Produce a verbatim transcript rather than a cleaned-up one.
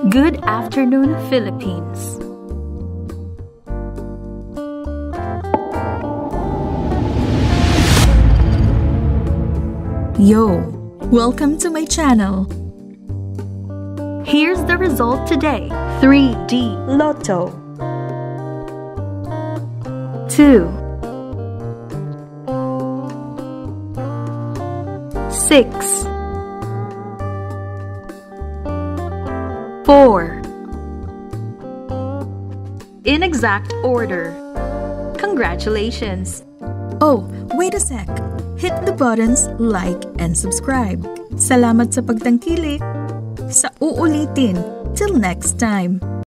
Good afternoon, Philippines. Yo! Welcome to my channel. Here's the result today. three D Lotto. two, six, four. In exact order. Congratulations! Oh, wait a sec. Hit the buttons like and subscribe. Salamat sa pagtangkilik. Sa uulitin. Till next time.